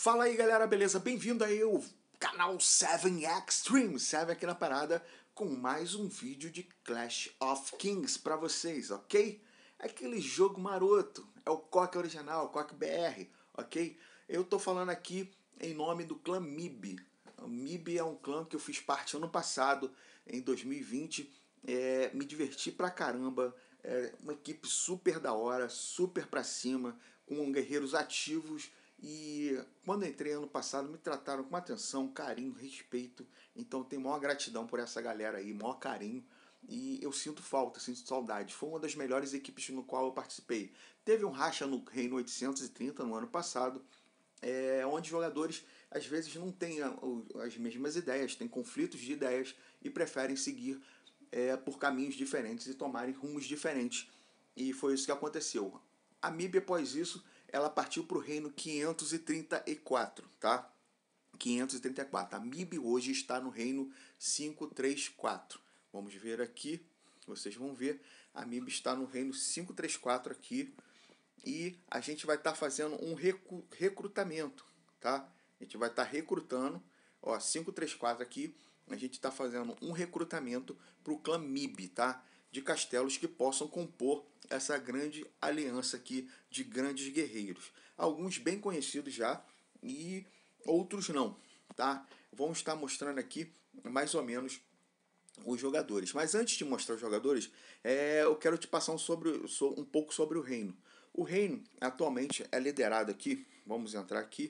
Fala aí galera, beleza? Bem-vindo aí ao canal 7 Extreme, 7 aqui na parada, com mais um vídeo de Clash of Kings pra vocês, ok? É aquele jogo maroto, é o CoC original, o CoC BR, ok? Eu tô falando aqui em nome do clã MIB. O MIB é um clã que eu fiz parte ano passado, em 2020, me diverti pra caramba, uma equipe super da hora, super pra cima, com guerreiros ativos. E quando entrei ano passado, me trataram com atenção, carinho, respeito. Então tenho maior gratidão por essa galera aí, maior carinho. E eu sinto falta, sinto saudade. Foi uma das melhores equipes no qual eu participei. Teve um racha no Reino 830 no ano passado, onde jogadores às vezes não têm as mesmas ideias, têm conflitos de ideias e preferem seguir por caminhos diferentes e tomarem rumos diferentes. E foi isso que aconteceu. A MIB, após isso, ela partiu para o reino 534, tá? 534. A MIB hoje está no reino 534. Vamos ver aqui, vocês vão ver. A MIB está no reino 534 aqui. E a gente vai estar fazendo um recrutamento, tá? A gente vai estar recrutando, ó, 534 aqui. A gente está fazendo um recrutamento para o clã MIB, tá? De castelos que possam compor essa grande aliança aqui de grandes guerreiros. Alguns bem conhecidos já e outros não, tá? Vamos estar mostrando aqui mais ou menos os jogadores. Mas antes de mostrar os jogadores, eu quero te passar um pouco sobre o reino. O reino atualmente é liderado aqui. Vamos entrar aqui.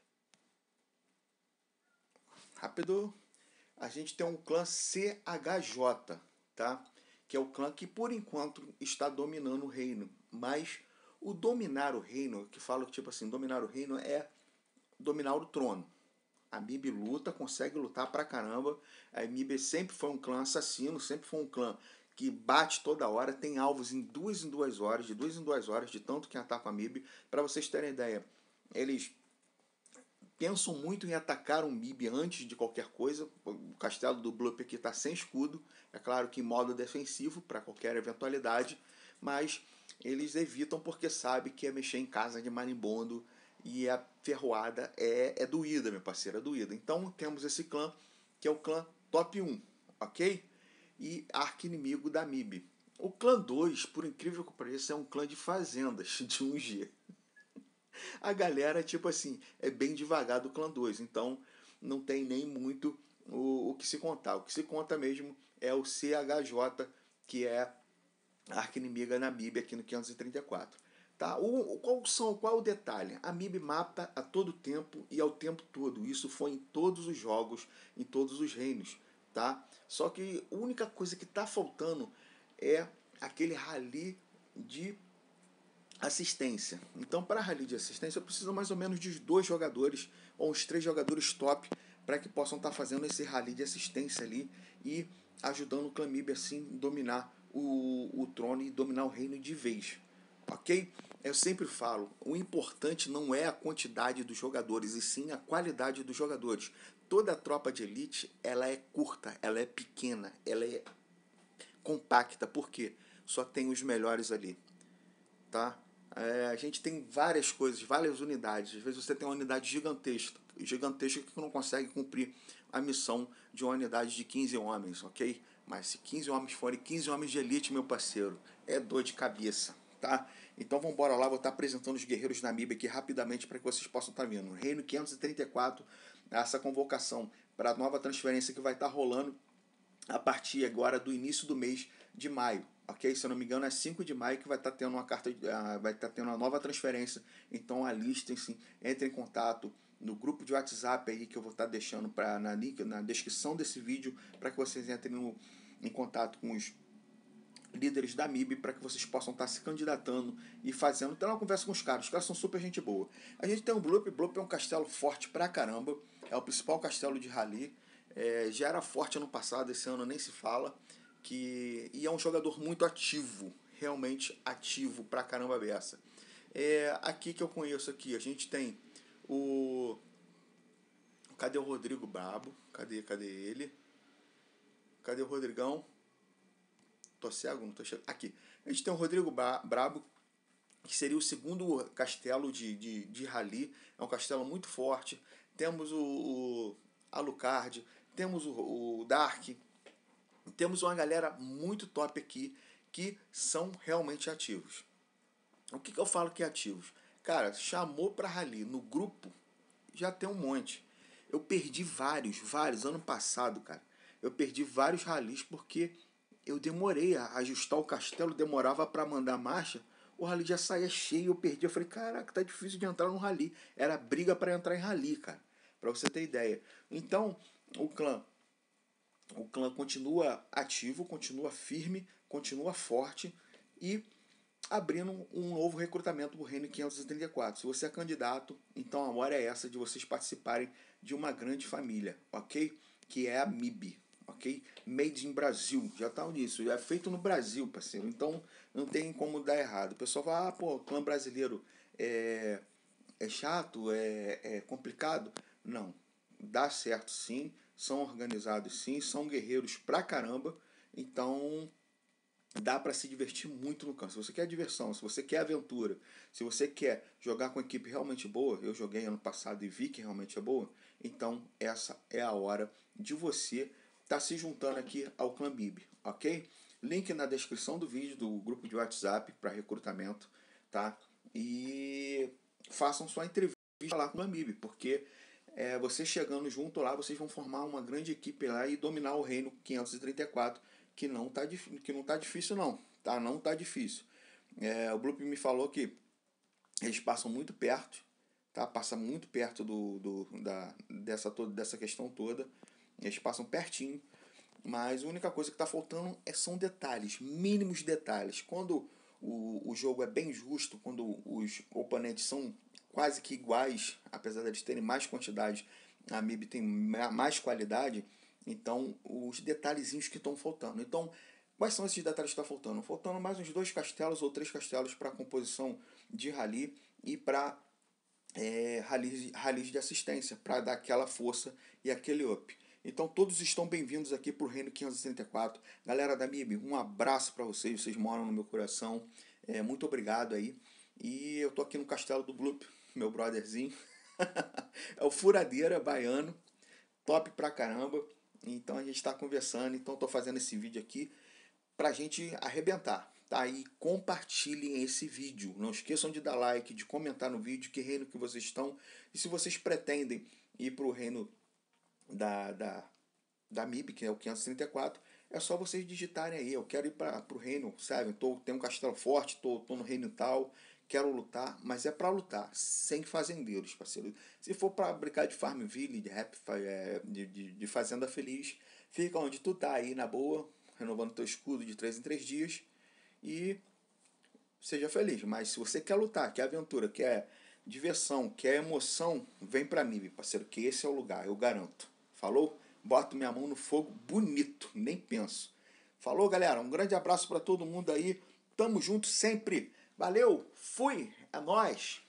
Rápido. A gente tem um clã CHJ, tá? Que é o clã que por enquanto está dominando o reino. Mas o dominar o reino, que falo tipo assim, dominar o reino é dominar o trono. A MIB luta, consegue lutar pra caramba. A MIB sempre foi um clã assassino, sempre foi um clã que bate toda hora, tem alvos em duas horas, de 2 em 2 horas, de tanto que ataca a MIB. Para vocês terem ideia, eles pensam muito em atacar um MIB antes de qualquer coisa. O castelo do Blup aqui está sem escudo, é claro que em modo defensivo para qualquer eventualidade, mas eles evitam porque sabem que é mexer em casa de marimbondo e a ferroada é doída, meu parceiro, é doída. Então temos esse clã que é o clã top 1, ok? E arqui-inimigo da MIB. O clã 2, por incrível que pareça, é um clã de fazendas de 1G. A galera, tipo assim, é bem devagar do clã 2, então não tem nem muito o que se contar. O que se conta mesmo é o CHJ, que é a arqui-inimiga na MIB aqui no 534. Tá? Qual o detalhe? A MIB mata a todo tempo e ao tempo todo. Isso foi em todos os jogos, em todos os reinos. Tá? Só que a única coisa que está faltando é aquele rally de assistência. Então, para rally de assistência, eu preciso mais ou menos de 2 jogadores ou uns 3 jogadores top para que possam estar fazendo esse rally de assistência ali e ajudando o clã MIB assim dominar o trono e dominar o reino de vez. Ok? Eu sempre falo, o importante não é a quantidade dos jogadores, e sim a qualidade dos jogadores. Toda a tropa de elite, ela é curta, ela é pequena, ela é compacta, porque só tem os melhores ali, tá? A gente tem várias coisas, várias unidades. Às vezes você tem uma unidade gigantesca que não consegue cumprir a missão de uma unidade de 15 homens, ok? Mas se 15 homens forem 15 homens de elite, meu parceiro, é dor de cabeça, tá? Então vamos embora lá, vou estar apresentando os guerreiros da MIB aqui rapidamente para que vocês possam estar vendo. Reino 534, essa convocação para a nova transferência que vai estar rolando a partir agora do início do mês de maio, ok? Se eu não me engano é 5 de maio que vai estar tendo vai estar tendo uma nova transferência. Então alistem-se, entrem em contato no grupo de WhatsApp aí que eu vou estar deixando na descrição desse vídeo para que vocês entrem em contato com os líderes da MIB para que vocês possam estar se candidatando e fazendo, ter uma conversa com os caras são super gente boa. A gente tem o Blup é um castelo forte pra caramba, é o principal castelo de rally, já era forte ano passado, esse ano nem se fala, e é um jogador muito ativo, realmente ativo pra caramba beça. Aqui que eu conheço aqui, a gente tem o... Cadê o Rodrigo Brabo? Cadê ele? Cadê o Rodrigão? Tô cego, não tô chegando. Aqui. A gente tem o Rodrigo Brabo, que seria o segundo castelo de rally. É um castelo muito forte. Temos o Alucard, temos o Dark, temos uma galera muito top aqui que são realmente ativos. O que eu falo que é ativos? Cara, chamou pra rally no grupo, já tem um monte. Eu perdi vários, ano passado, cara. Eu perdi vários ralis porque eu demorei a ajustar o castelo, demorava para mandar marcha, o rally já saía cheio, eu perdi. Eu falei, caraca, tá difícil de entrar no rally. Era briga para entrar em rally, cara. Pra você ter ideia. Então, o clã o clã continua ativo, continua firme, continua forte e abrindo um novo recrutamento para o Reino 534. Se você é candidato, então a hora é essa de vocês participarem de uma grande família, ok? Que é a MIB, ok? Made in Brasil, já tá nisso, já é feito no Brasil, parceiro. Então não tem como dar errado. O pessoal fala, pô, clã brasileiro é chato, é complicado. Não, dá certo sim, são organizados sim, são guerreiros pra caramba. Então dá para se divertir muito no campo. Se você quer diversão, se você quer aventura, se você quer jogar com uma equipe realmente boa, eu joguei ano passado e vi que realmente é boa, então essa é a hora de você estar se juntando aqui ao Clã Bib, ok? Link na descrição do vídeo do grupo de WhatsApp para recrutamento, tá? E façam sua entrevista lá com o Clã Bib, porque você chegando junto lá, vocês vão formar uma grande equipe lá e dominar o reino 534, que não tá difícil não, tá? Não tá difícil. O Bloop me falou que eles passam muito perto, tá? Passa muito perto dessa questão toda. Eles passam pertinho, mas a única coisa que está faltando são detalhes, mínimos detalhes. Quando o jogo é bem justo, quando os oponentes são quase que iguais, apesar de eles terem mais quantidade, a MIB tem mais qualidade, então os detalhezinhos que estão faltando. Então, quais são esses detalhes que estão faltando? Faltando mais uns 2 castelos ou 3 castelos para a composição de rally e para rallies de assistência, para dar aquela força e aquele up. Então todos estão bem-vindos aqui para o Reino 534. Galera da MIB, um abraço para vocês, vocês moram no meu coração. Muito obrigado aí. E eu tô aqui no castelo do Bloop, meu brotherzinho. É o Furadeira Baiano, top pra caramba. Então a gente está conversando, então tô fazendo esse vídeo aqui pra gente arrebentar. Tá? E compartilhem esse vídeo. Não esqueçam de dar like, de comentar no vídeo que reino que vocês estão. E se vocês pretendem ir para o reino da MIB, que é o 534, é só vocês digitarem aí. Eu quero ir para o reino, sabe? Tenho um castelo forte, tô no reino tal, quero lutar, mas é para lutar, sem fazendeiros, parceiro. Se for para brincar de Farmville, de Fazenda Feliz, fica onde tu tá aí, na boa, renovando teu escudo de 3 em 3 dias e seja feliz. Mas se você quer lutar, quer aventura, quer diversão, quer emoção, vem pra mim, parceiro, que esse é o lugar, eu garanto. Falou? Boto minha mão no fogo bonito, nem penso. Falou, galera? Um grande abraço para todo mundo aí. Tamo junto sempre. Valeu, fui, é nóis.